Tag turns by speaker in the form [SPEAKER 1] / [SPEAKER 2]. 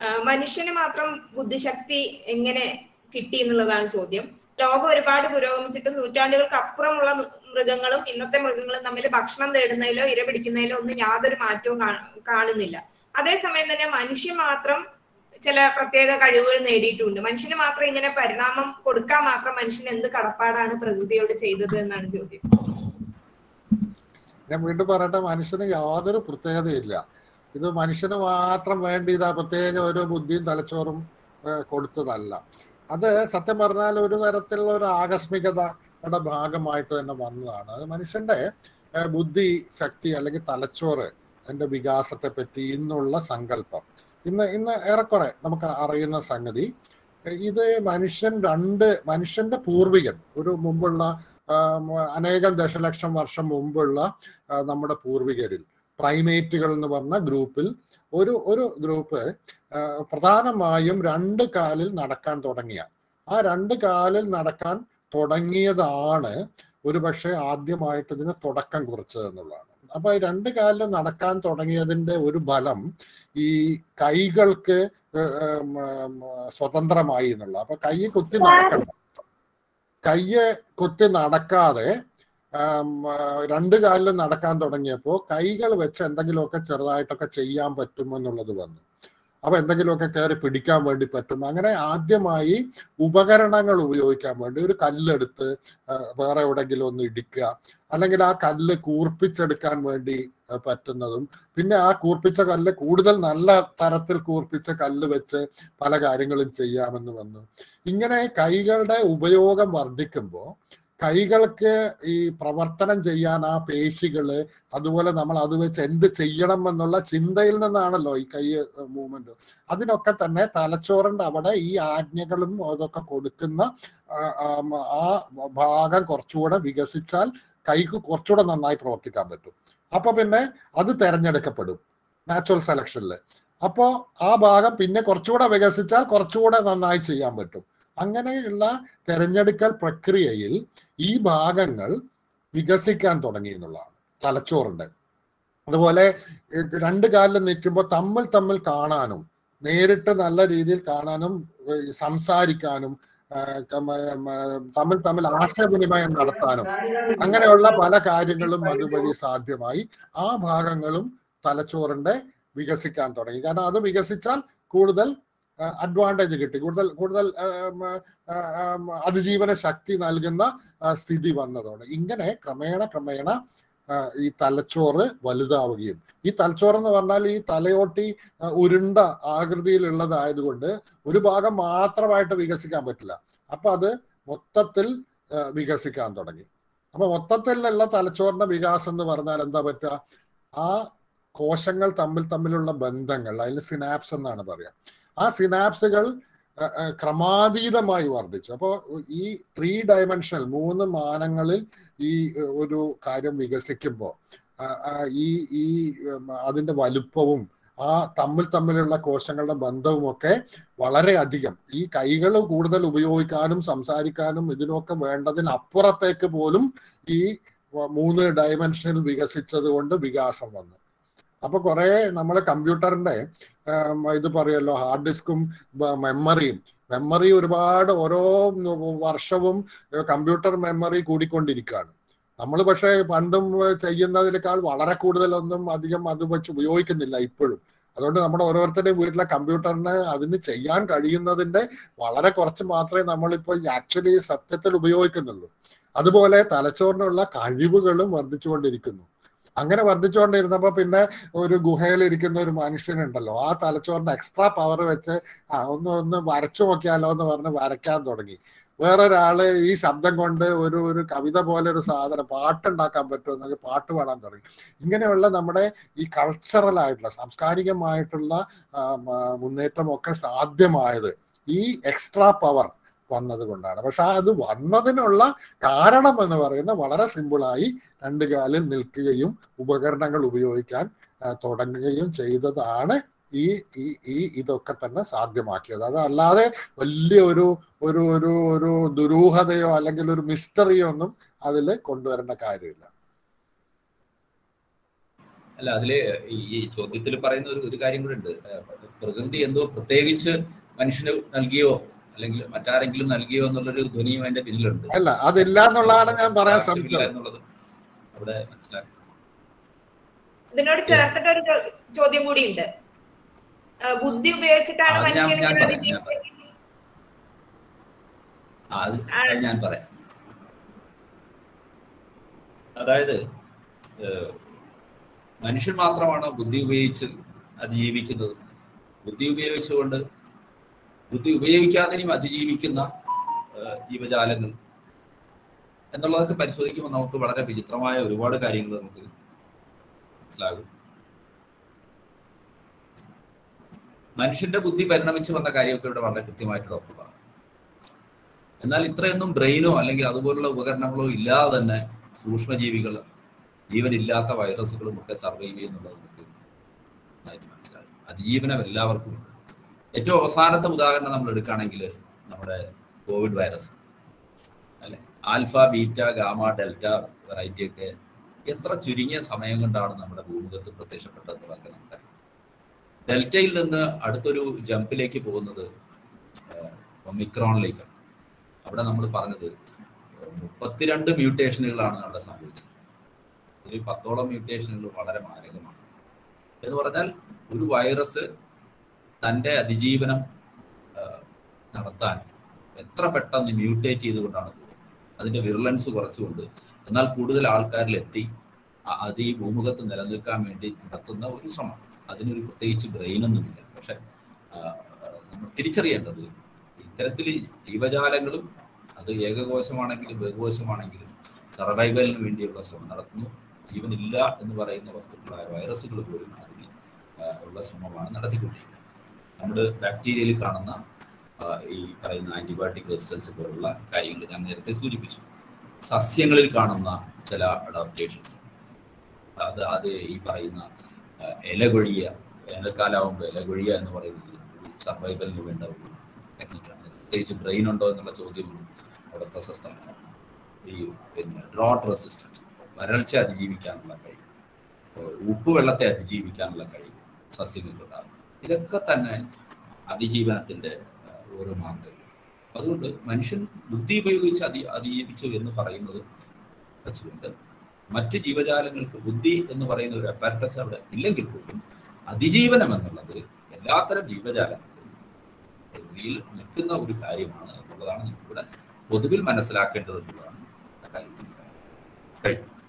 [SPEAKER 1] മനുഷ്യന് മാത്രം ബുദ്ധിശക്തി എങ്ങനെ കിട്ടി എന്നുള്ളതാണ് ചോദ്യം. ലോകം ഒരുപാട് പുരോഗമിച്ചിട്ടും നൂറ്റാണ്ടുകൾക്ക് അപ്പുറമുള്ള മൃഗങ്ങളും ഇന്നത്തെ മൃഗങ്ങളും തമ്മിൽ ഭക്ഷണം തേടുന്നതിലോ ഇര പിടിക്കുന്നതിലോ ഒന്നും യാതൊരു മാറ്റവും കാണുന്നില്ല. അതേസമയം തന്നെ മനുഷ്യൻ മാത്രം ചില പ്രത്യേക കഴിവുകൾ നേടിയിട്ടുണ്ട്. മനുഷ്യന് മാത്രം ഇങ്ങനെ പരിണാമം കൊടുക്കാൻ മാത്രം മനുഷ്യൻ എന്ത് കടപ്പാടാണ് പ്രകൃതിയോട് ചെയ്തത് എന്നാണ് ചോദ്യം.
[SPEAKER 2] ഞാൻ വീണ്ടും പറയട്ടെ, മനുഷ്യന് യാതൊരു പ്രത്യേകതയില്ല. ഇത് മനുഷ്യന് മാത്രം വേണ്ടി ഇതാ പ്രത്യേക ഒരു ബുദ്ധിയും തലച്ചോറും കൊടുത്തതല്ല. അത് സത്യം പറഞ്ഞാൽ ഒരു തരത്തിലുള്ള ഒരു ആകസ്മികതയുടെ ഭാഗമായിട്ട് തന്നെ വന്നതാണ്. അത് മനുഷ്യന്റെ ബുദ്ധി ശക്തി അല്ലെങ്കിൽ തലച്ചോറ് അതിന്റെ വികാസത്തെ പറ്റി ഇന്നുള്ള സങ്കല്പം ഇന്ന് ഏറെക്കുറെ നമുക്ക് അറിയുന്ന സംഗതി. ഇത് മനുഷ്യന്റെ പൂർവികൻ, ഒരു മുമ്പുള്ള അനേകം ദശലക്ഷം വർഷം മുമ്പുള്ള നമ്മുടെ പൂർവികരിൽ പ്രൈമേറ്റുകൾ എന്ന് പറഞ്ഞ ഗ്രൂപ്പിൽ ഒരു ഗ്രൂപ്പ് പ്രധാനമായും 2 കാലിൽ നടക്കാൻ തുടങ്ങിയ. ആ 2 കാലിൽ നടക്കാൻ തുടങ്ങിയതാണ് ഒരുപക്ഷെ ആദ്യമായിട്ട് ഇതിന് തുടക്കം കുറിച്ചത് എന്നുള്ളതാണ്. അപ്പൊ ഈ 2 കാലിൽ നടക്കാൻ തുടങ്ങിയതിന്റെ ഒരു ഫലം ഈ കൈകൾക്ക് സ്വതന്ത്രമായി എന്നുള്ള. അപ്പൊ കൈ കുത്തി നടക്കാതെ 2 കാലിൽ നടക്കാൻ തുടങ്ങിയപ്പോൾ കൈകൾ വെച്ച് എന്തെങ്കിലുമൊക്കെ ചെറുതായിട്ടൊക്കെ ചെയ്യാൻ പറ്റുമെന്നുള്ളത് വന്നു. അപ്പൊ എന്തെങ്കിലുമൊക്കെ കയറി പിടിക്കാൻ വേണ്ടി പറ്റും. അങ്ങനെ ആദ്യമായി ഉപകരണങ്ങൾ ഉപയോഗിക്കാൻ വേണ്ടി ഒരു കല്ലെടുത്ത് വേറെ എവിടെയെങ്കിലും ഒന്ന് ഇടിക്കുക, അല്ലെങ്കിൽ ആ കല്ല് കൂർപ്പിച്ചെടുക്കാൻ വേണ്ടി പറ്റുന്നതും, പിന്നെ ആ കൂർപ്പിച്ച കല്ല് കൂടുതൽ നല്ല തരത്തിൽ കൂർപ്പിച്ച കല്ല് വെച്ച് പല കാര്യങ്ങളും ചെയ്യാമെന്ന് വന്നു. ഇങ്ങനെ കൈകളുടെ ഉപയോഗം വർദ്ധിക്കുമ്പോൾ കൈകൾക്ക് ഈ പ്രവർത്തനം ചെയ്യാൻ ആ പേശികള്, അതുപോലെ നമ്മൾ അത് വെച്ച് എന്ത് ചെയ്യണം എന്നുള്ള ചിന്തയിൽ നിന്നാണല്ലോ ഈ കൈ മൂവ്മെന്റ്. അതിനൊക്കെ തന്നെ തലച്ചോറിന്റെ അവിടെ ഈ ആജ്ഞകളും അതൊക്കെ കൊടുക്കുന്ന ആ ഭാഗം കുറച്ചുകൂടെ വികസിച്ചാൽ കൈക്ക് കുറച്ചുകൂടെ നന്നായി പ്രവർത്തിക്കാൻ പറ്റും. അപ്പൊ പിന്നെ അത് തെരഞ്ഞെടുക്കപ്പെടും നാച്ചുറൽ സെലക്ഷനിൽ. അപ്പോൾ ആ ഭാഗം പിന്നെ കുറച്ചുകൂടെ വികസിച്ചാൽ കുറച്ചുകൂടെ നന്നായി ചെയ്യാൻ പറ്റും. അങ്ങനെയുള്ള തെരഞ്ഞെടുക്കൽ പ്രക്രിയയിൽ ഈ ഭാഗങ്ങൾ വികസിക്കാൻ തുടങ്ങി എന്നുള്ളതാണ് തലച്ചോറിന്റെ. അതുപോലെ 2 കാലിൽ നിൽക്കുമ്പോൾ തമ്മിൽ കാണാനും, നേരിട്ട് നല്ല രീതിയിൽ കാണാനും, സംസാരിക്കാനും, തമ്മിൽ ആശയവിനിമയം നടത്താനും അങ്ങനെയുള്ള പല കാര്യങ്ങളും അതുവഴി സാധ്യമായി. ആ ഭാഗങ്ങളും തലച്ചോറിന്റെ വികസിക്കാൻ തുടങ്ങി. കാരണം അത് വികസിച്ചാൽ കൂടുതൽ അഡ്വാൻറ്റേജ് കിട്ടി, കൂടുതൽ അതിജീവന ശക്തി നൽകുന്ന സ്ഥിതി വന്നതോടെ ഇങ്ങനെ ക്രമേണ ഈ തലച്ചോറ് വലുതാവുകയും, ഈ തലച്ചോറ് എന്ന് പറഞ്ഞാൽ ഈ തലയോട്ടി ഉരുണ്ട ആകൃതിയിലുള്ളതായതുകൊണ്ട് ഒരു ഭാഗം മാത്രമായിട്ട് വികസിക്കാൻ പറ്റില്ല. അപ്പൊ അത് മൊത്തത്തിൽ വികസിക്കാൻ തുടങ്ങി. അപ്പൊ മൊത്തത്തിലുള്ള തലച്ചോറിന്റെ വികാസം എന്ന് പറഞ്ഞാൽ എന്താ പറ്റുക? ആ കോശങ്ങൾ തമ്മിലുള്ള ബന്ധങ്ങൾ, അതിൽ സിനാപ്സ് എന്നാണ് പറയാ. ആ സിനാപ്സുകൾ ക്രമാതീതമായി വർദ്ധിച്ചു. അപ്പോൾ ഈ 3 ഡയമെൻഷണൽ 3 മാനങ്ങളിൽ ഈ ഒരു കാര്യം വികസിക്കുമ്പോൾ ഈ അതിന്റെ വലുപ്പവും ആ തമ്മിലുള്ള കോശങ്ങളുടെ ബന്ധവും ഒക്കെ വളരെ അധികം, ഈ കൈകൾ കൂടുതൽ ഉപയോഗിക്കാനും സംസാരിക്കാനും ഇതിനൊക്കെ വേണ്ടതിനപ്പുറത്തേക്ക് പോലും ഈ 3 ഡയമെൻഷനിൽ വികസിച്ചത് കൊണ്ട് വികാസം വന്നു. അപ്പൊ കുറെ നമ്മൾ കമ്പ്യൂട്ടറിന്റെ ഇത് പറയല്ലോ, ഹാർഡ് ഡിസ്കും മെമ്മറി ഒരുപാട് ഓരോ വർഷവും കമ്പ്യൂട്ടർ മെമ്മറി കൂടിക്കൊണ്ടിരിക്കുകയാണ്. നമ്മൾ പക്ഷേ പണ്ടും ചെയ്യുന്നതിനേക്കാൾ വളരെ കൂടുതലൊന്നും അധികം അത് വെച്ച് ഉപയോഗിക്കുന്നില്ല ഇപ്പോഴും. അതുകൊണ്ട് നമ്മുടെ ഓരോരുത്തരുടെയും വീട്ടിലെ കമ്പ്യൂട്ടറിന് അതിന് ചെയ്യാൻ കഴിയുന്നതിന്റെ വളരെ കുറച്ച് മാത്രമേ നമ്മളിപ്പോൾ ആക്ച്വലി സത്യത്തിൽ ഉപയോഗിക്കുന്നുള്ളൂ. അതുപോലെ തലച്ചോറിനുള്ള കഴിവുകളും വർദ്ധിച്ചുകൊണ്ടിരിക്കുന്നു. അങ്ങനെ വർദ്ധിച്ചുകൊണ്ടിരുന്നപ്പോ പിന്നെ ഒരു ഗുഹയിലിരിക്കുന്ന ഒരു മനുഷ്യനുണ്ടല്ലോ, ആ തലച്ചോറിന്റെ എക്സ്ട്രാ പവർ വെച്ച് ഒന്ന് വരച്ചു നോക്കിയാലോ എന്ന് പറഞ്ഞ് വരയ്ക്കാൻ തുടങ്ങി. വേറൊരാള് ഈ ശബ്ദം കൊണ്ട് ഒരു കവിത പോലെ ഒരു സാധനം പാട്ടുണ്ടാക്കാൻ പറ്റുമെന്നൊക്കെ പാട്ട് പാടാൻ തുടങ്ങി. ഇങ്ങനെയുള്ള നമ്മുടെ ഈ കൾച്ചറൽ ആയിട്ടുള്ള സാംസ്കാരികമായിട്ടുള്ള മുന്നേറ്റമൊക്കെ സാധ്യമായത് ഈ എക്സ്ട്രാ പവർ വന്നത് കൊണ്ടാണ്. പക്ഷെ അത് വന്നതിനുള്ള കാരണം എന്ന് പറയുന്നത് വളരെ സിമ്പിളായി 2 കാലിൽ നിൽക്കുകയും ഉപകരണങ്ങൾ ഉപയോഗിക്കാൻ തുടങ്ങുകയും ചെയ്തതാണ് ഈ ഇതൊക്കെ തന്നെ സാധ്യമാക്കിയത്. അതല്ലാതെ വലിയ ഒരു ദുരൂഹതയോ അല്ലെങ്കിൽ ഒരു മിസ്റ്ററിയോ ഒന്നും അതിൽ കൊണ്ടുവരേണ്ട കാര്യമില്ല.
[SPEAKER 3] അല്ല, അതില് ഈ ചോദ്യത്തിൽ പറയുന്ന ഒരു കാര്യം കൂടെ ഉണ്ട്. പ്രകൃതി എന്തോ പ്രത്യേകിച്ച് മനുഷ്യന് നൽകിയോ അല്ലെങ്കിൽ മറ്റാരെങ്കിലും നൽകിയോ എന്നുള്ളൊരു ധ്വനിയും അതിന്റെ പിന്നിലുണ്ട്.
[SPEAKER 2] അല്ല, അതില്ല എന്നുള്ളതാണ് ഞാൻ പറയാൻ ശ്രമിച്ചത്
[SPEAKER 3] എന്നുള്ളത് അവിടെ മനസ്സിലാക്കും.
[SPEAKER 1] ഇതിനോട് ചേർത്തിട്ട് ഒരു ചോദ്യം കൂടി ഉണ്ട്. ബുദ്ധി ഉപയോഗിച്ചിട്ടാണ് മനുഷ്യൻ
[SPEAKER 3] ഞാൻ പറയാം. അതായത് മനുഷ്യൻ മാത്രമാണോ ബുദ്ധി ഉപയോഗിച്ച് അതിജീവിക്കുന്നത്? ബുദ്ധി ഉപയോഗിച്ചുകൊണ്ട് ബുദ്ധി ഉപയോഗിക്കാതെയും അതിജീവിക്കുന്ന ജീവജാലങ്ങൾ എന്നുള്ളതൊക്കെ പരിശോധിക്കുമ്പോൾ നമുക്ക് വളരെ വിചിത്രമായ ഒരുപാട് കാര്യങ്ങൾ നമുക്ക് മനസ്സിലാകും. മനുഷ്യന്റെ ബുദ്ധി പരിണമിച്ചു വന്ന കാര്യമൊക്കെ ഇവിടെ വളരെ കൃത്യമായിട്ട് ഡോക്ടർ പറഞ്ഞു. എന്നാൽ ഇത്രയൊന്നും ബ്രെയിനോ അല്ലെങ്കിൽ അതുപോലുള്ള ഉപകരണങ്ങളോ ഇല്ലാതെ തന്നെ സൂക്ഷ്മജീവികൾ, ജീവനില്ലാത്ത വൈറസുകളും ഒക്കെ സർവൈവ് ചെയ്യുന്നുള്ളത് നമുക്ക് നന്നായിട്ട് മനസ്സിലാകും. അതിജീവനം എല്ലാവർക്കും ഉണ്ട്. ഏറ്റവും അവസാനത്തെ ഉദാഹരണം നമ്മൾ എടുക്കുകയാണെങ്കിൽ നമ്മുടെ കോവിഡ് വൈറസ് അല്ലെ, alpha, beta, gamma, delta variety ഒക്കെ എത്ര ചുരുങ്ങിയ സമയം കൊണ്ടാണ് നമ്മുടെ ഭൂമുഖത്ത് പ്രത്യക്ഷപ്പെട്ടതെന്നുള്ളതൊക്കെ നമുക്കറിയാം. ഡെൽറ്റയിൽ നിന്ന് അടുത്തൊരു ജമ്പിലേക്ക് പോകുന്നത് ഒമിക്രോണിലേക്കാണ്. അവിടെ നമ്മൾ പറഞ്ഞത് 32 മ്യൂട്ടേഷനുകളാണ് അവിടെ സംഭവിച്ചത്. ഇതിൽ 10ഓളം മ്യൂട്ടേഷനുകൾ വളരെ മാരകമാണ്. എന്ന് പറഞ്ഞാൽ ഒരു വൈറസ് തൻ്റെ അതിജീവനം നടത്താൻ എത്ര പെട്ടെന്ന് മ്യൂട്ടേറ്റ് ചെയ്തുകൊണ്ടാണ് പോകുന്നത്. അതിൻ്റെ വിർലൻസ് കുറച്ചുകൊണ്ട് എന്നാൽ കൂടുതൽ ആൾക്കാരിലെത്തി അത് ഈ ഭൂമുഖത്ത് നിലനിൽക്കാൻ വേണ്ടി നടത്തുന്ന ഒരു ശ്രമം. അതിനൊരു പ്രത്യേകിച്ച് ബ്രെയിനൊന്നുമില്ല. പക്ഷെ നമ്മൾ തിരിച്ചറിയേണ്ടത് ഇത്തരത്തിൽ ജീവജാലങ്ങളും അത് ഏകകോശമാണെങ്കിലും ബഹുകോശമാണെങ്കിലും സർവൈവലിന് വേണ്ടിയുള്ള ശ്രമം നടത്തുന്നു. ജീവനില്ല എന്ന് പറയുന്ന വസ്തുക്കളായ വൈറസുകൾ പോലും അതിന് ഉള്ള ശ്രമമാണ് നടത്തിക്കൊണ്ടിരിക്കുന്നത്. നമ്മൾ ബാക്ടീരിയയിൽ കാണുന്ന ഈ പറയുന്ന ആന്റിബയോട്ടിക് റെസിസ്റ്റൻസ് പോലുള്ള കാര്യങ്ങൾ ഞാൻ നേരത്തെ സൂചിപ്പിച്ചു. സസ്യങ്ങളിൽ കാണുന്ന ചില അഡാപ്റ്റേഷൻസ്, അത് ഈ പറയുന്ന ഇലകൊഴിയ, വേനൽക്കാലാവുമ്പോൾ ഇലകൊഴിയ എന്ന് പറയുന്നത് ഒരു സർവൈവലിന് വേണ്ട ഒരു ടെക്നിക്കാണ്. പ്രത്യേകിച്ച് ബ്രെയിൻ ഉണ്ടോ എന്നുള്ള ചോദ്യമാണ് അവിടെ പ്രശസ്തമാണ്. ഈ ഡ്രോട്ട് റെസിസ്റ്റൻസ്, വരൾച്ച അതിജീവിക്കാനുള്ള കഴിവ്, ഉപ്പുവെള്ളത്തെ അതിജീവിക്കാനുള്ള കഴിവ് സസ്യങ്ങൾക്കുണ്ടാകും. ഇതൊക്കെ തന്നെ അതിജീവനത്തിൻ്റെ ഓരോ മാർഗങ്ങൾ. അതുകൊണ്ട് മനുഷ്യൻ ബുദ്ധി ഉപയോഗിച്ച് അതിജീവിച്ചു എന്ന് പറയുന്നത് വെച്ചുകൊണ്ട് മറ്റ് ജീവജാലങ്ങൾക്ക് ബുദ്ധി എന്ന് പറയുന്ന ഒരു അപ്പാരറ്റസ് അവിടെ ഇല്ലെങ്കിൽ പോലും അതിജീവനം എന്നുള്ളത് എല്ലാത്തരം ജീവജാലങ്ങൾക്കും പ്രകൃതിയിൽ നിൽക്കുന്ന ഒരു കാര്യമാണ് എന്നുള്ളതാണ് നമുക്കിവിടെ പൊതുവിൽ മനസ്സിലാക്കേണ്ടത് എന്നുള്ളതാണ് കാര്യത്തിൽ കഴിയും.